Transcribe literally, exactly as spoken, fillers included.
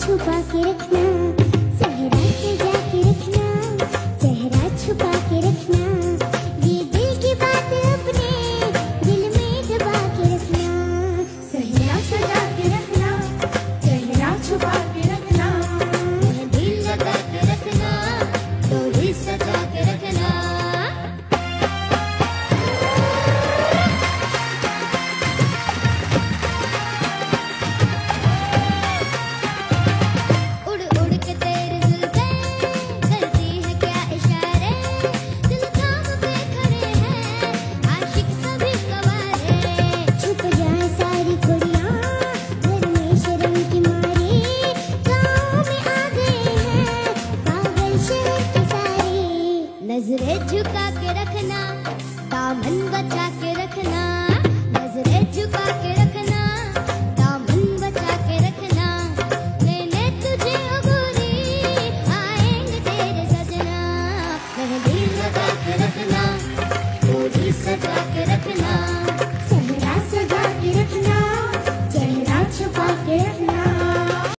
छुपा के रखना, सहरा सजा के रखना, चेहरा छुपा के रखना, ये दिल की बात अपने दिल में दबा के रखना। सहरा सजा के रखना, चेहरा छुपा के रखना, दिल लगा के रखना, डोरी सजा के रखना। उड़ उड़ के तेरे जुल्फ़ें करती है क्या इशारे, दिल थाम पे खड़े हैं आशिक सभी गवारे। छुप जाए सारी कुड़ियाँ घर में शर्म की मारे, गाँव में आ गए हैं पागल शहर के सारे। नजरें झुका के रखना, दामन बचा